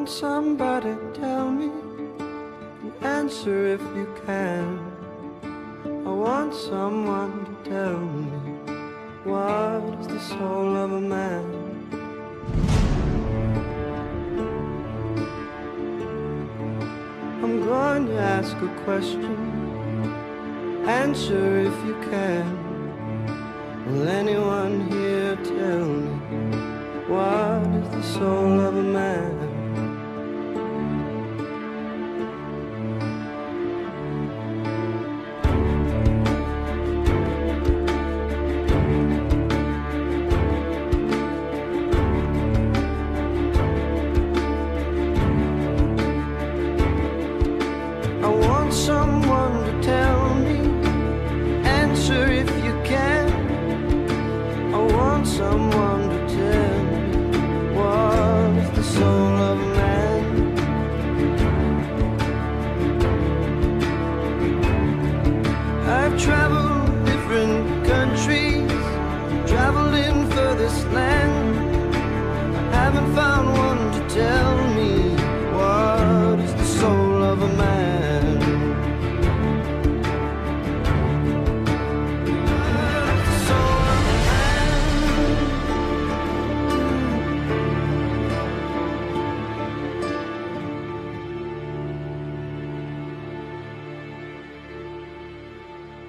want somebody to tell me, and answer if you can. I want someone to tell me, what is the soul of a man? I'm going to ask a question, answer if you can. Will anyone hear